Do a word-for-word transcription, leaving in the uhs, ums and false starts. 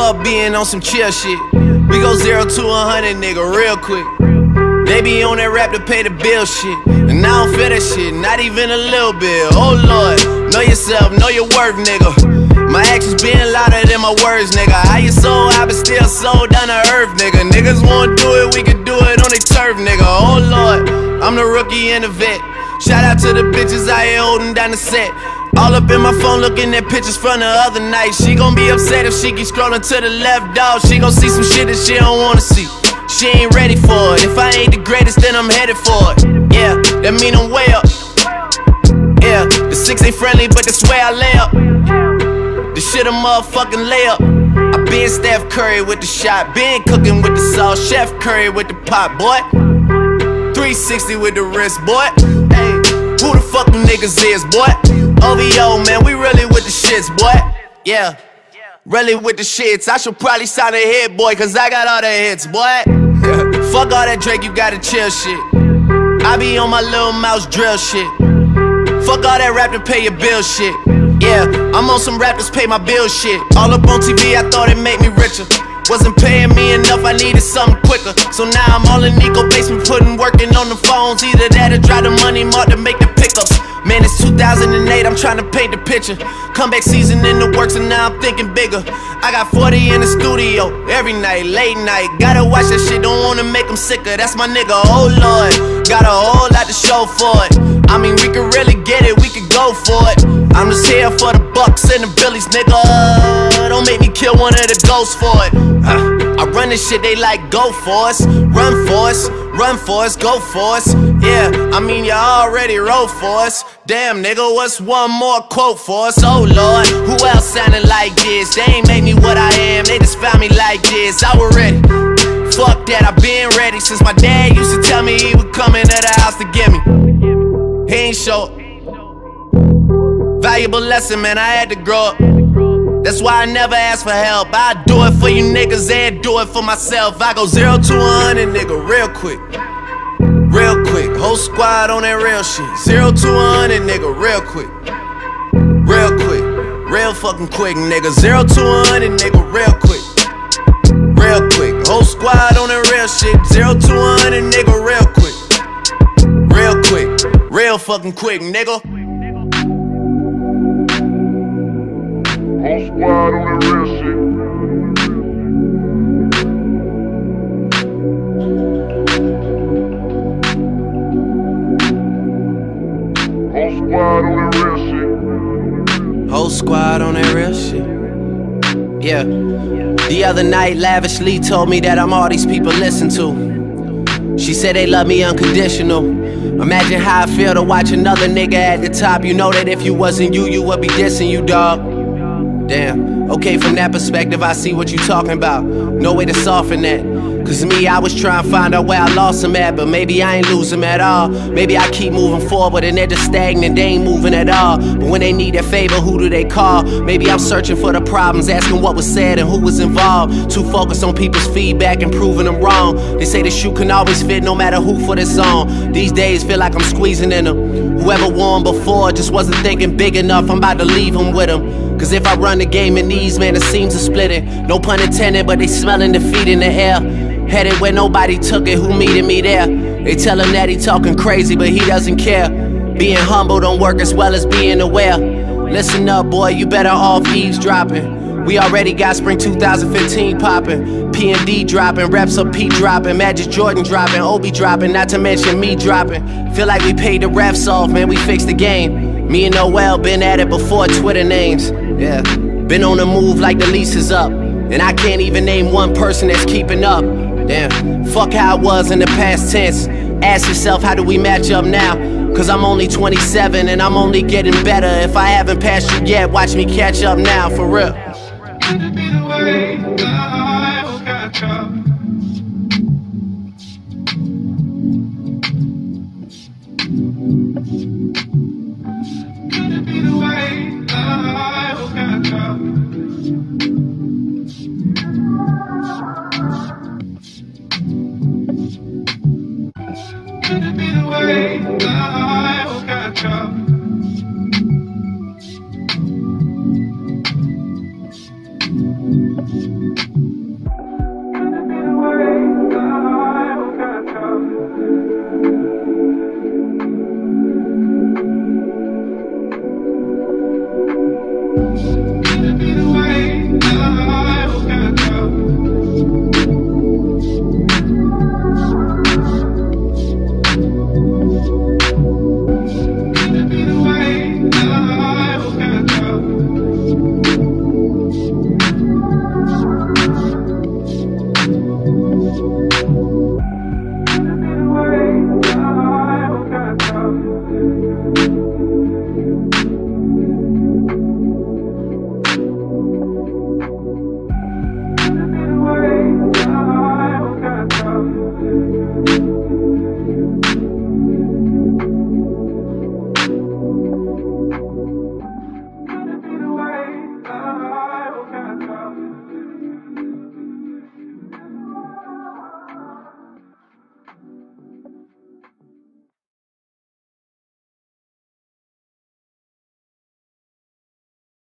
up being on some chill shit. We go zero to a hundred, nigga, real quick. They be on that rap to pay the bill shit, and I don't feel that shit, not even a little bit. Oh Lord, know yourself, know your worth, nigga. My actions being louder than my words, nigga. How you so high but still so down to earth, nigga? Niggas wanna do it, we can do it on their turf, nigga. Oh Lord, I'm the rookie and the vet. Shout out to the bitches out here holding down the set. All up in my phone looking at pictures from the other night. She gon' be upset if she keep scrolling to the left, dog. She gon' see some shit that she don't wanna see. She ain't ready for it. If I ain't the greatest, then I'm headed for it. Yeah, that mean I'm way up. Yeah, the six ain't friendly, but that's where I lay up. The shit a motherfucking layup. I been Steph Curry with the shot, been cooking with the sauce, Chef Curry with the pot, boy. three sixty with the wrist, boy. Hey, who the fuck them niggas is, boy? O V O, man, we really with the shits, boy. Yeah, really with the shits. I should probably sign a hit, boy, cause I got all the hits, boy. Fuck all that Drake, you gotta chill shit. I be on my little mouse drill shit. Fuck all that rap to pay your bill shit. Yeah, I'm on some rappers pay my bill shit. All up on T V, I thought it made me richer. Wasn't paying me enough, I needed something quicker. So now I'm all in Nico basement, putting working on the phones. Either that or drive the money mark to make the pickups. Man, it's two thousand eight, I'm trying to paint the picture. Comeback season in the works and now I'm thinking bigger. I got forty in the studio, every night, late night. Gotta watch that shit, don't wanna make them sicker. That's my nigga, oh Lord. Got a whole lot to show for it. I mean, we could really get it, we could go for it. I'm just here for the bucks and the billies, nigga. Don't make me kill one of the ghosts for it. uh, I run this shit, they like go for us. Run for us, run for us, go for us. Yeah, I mean you already wrote for us. Damn nigga, what's one more quote for us? Oh Lord, who else sounding like this? They ain't made me what I am, they just found me like this. I was ready, fuck that, I been ready. Since my dad used to tell me he would come into the house to get me. He ain't show up. Valuable lesson, man, I had to grow up. That's why I never ask for help. I do it for you niggas and do it for myself. I go zero to a hundred, nigga, real quick. Real quick, whole squad on that real shit. Zero to a hundred, nigga, real quick. Real quick, real fucking quick, nigga. Zero to a hundred, nigga, real quick. Real quick, whole squad on that real shit. Zero to a hundred, nigga, real quick. Real quick, real fucking quick, nigga. Whole squad on that real shit. Whole squad on that real shit. Whole squad on that real shit. Yeah. The other night, Lavishly told me that I'm all these people listen to. She said they love me unconditional. Imagine how I feel to watch another nigga at the top. You know that if you wasn't you, you would be dissing you, dog. Damn, okay, from that perspective I see what you talking about. No way to soften that. Cause me, I was trying to find out where I lost them at. But maybe I ain't lose them at all. Maybe I keep moving forward and they're just stagnant, they ain't moving at all. But when they need that favor, who do they call? Maybe I'm searching for the problems, asking what was said and who was involved. Too focused on people's feedback and proving them wrong. They say the shoe can always fit no matter who for this song. These days feel like I'm squeezing in them. Whoever won before just wasn't thinking big enough. I'm about to leave them with them. Cause if I run the game in these, man, the seams are splitting. No pun intended, but they smelling defeat in the air. Headed where nobody took it, who meeting me there? They tell him that he talking crazy, but he doesn't care. Being humble don't work as well as being aware. Listen up, boy, you better off eavesdropping. We already got spring two thousand fifteen popping. P and D dropping, reps up P dropping, Magic Jordan dropping, Obi dropping, not to mention me dropping. Feel like we paid the refs off, man, we fixed the game. Me and Noel been at it before Twitter names. Yeah, been on the move like the lease is up. And I can't even name one person that's keeping up. Damn, fuck how it was in the past tense. Ask yourself, how do we match up now? Cause I'm only twenty-seven and I'm only getting better. If I haven't passed you yet, watch me catch up now, for real. Could it be the way I will catch up? Could it be the way I will catch up? Could it be the way I will catch up? Thank you.